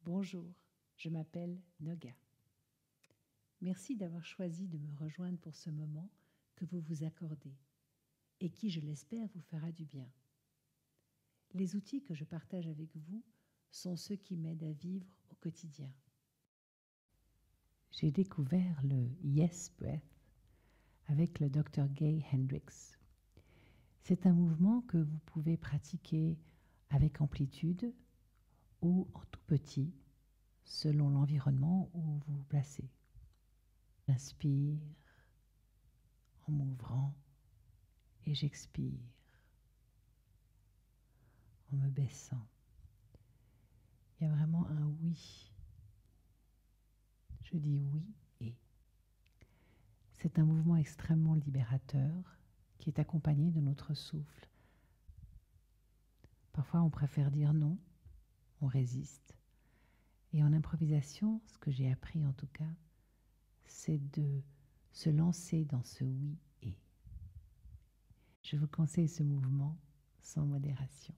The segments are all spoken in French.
Bonjour, je m'appelle Noga. Merci d'avoir choisi de me rejoindre pour ce moment que vous vous accordez et qui, je l'espère, vous fera du bien. Les outils que je partage avec vous sont ceux qui m'aident à vivre au quotidien. J'ai découvert le Yes Breath avec le Dr. Gay Hendricks. C'est un mouvement que vous pouvez pratiquer avec amplitude ou en tout petit, selon l'environnement où vous vous placez. J'inspire en m'ouvrant et j'expire en me baissant. Il y a vraiment un oui. Je dis oui et. C'est un mouvement extrêmement libérateur qui est accompagné de notre souffle. Parfois on préfère dire non, on résiste. Et en improvisation, ce que j'ai appris en tout cas, c'est de se lancer dans ce oui et. Je vous conseille ce mouvement sans modération.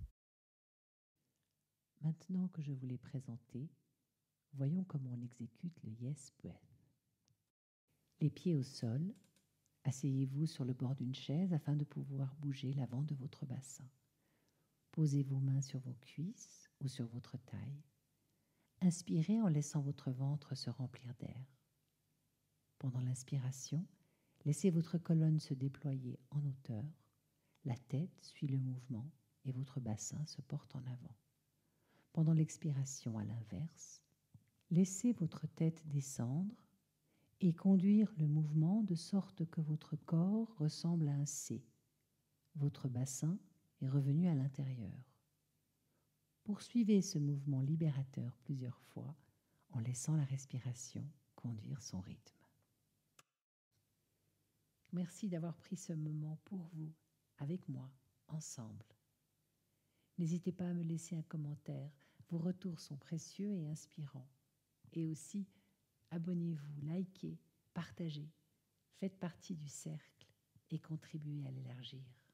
Maintenant que je vous l'ai présenté, voyons comment on exécute le Yes Breath. Les pieds au sol, asseyez-vous sur le bord d'une chaise afin de pouvoir bouger l'avant de votre bassin. Posez vos mains sur vos cuisses ou sur votre taille. Inspirez en laissant votre ventre se remplir d'air. Pendant l'inspiration, laissez votre colonne se déployer en hauteur. La tête suit le mouvement et votre bassin se porte en avant. Pendant l'expiration, à l'inverse, laissez votre tête descendre et conduire le mouvement de sorte que votre corps ressemble à un C. Votre bassin est revenu à l'intérieur. Poursuivez ce mouvement libérateur plusieurs fois en laissant la respiration conduire son rythme. Merci d'avoir pris ce moment pour vous, avec moi, ensemble. N'hésitez pas à me laisser un commentaire. Vos retours sont précieux et inspirants. Et aussi, abonnez-vous, likez, partagez. Faites partie du cercle et contribuez à l'élargir.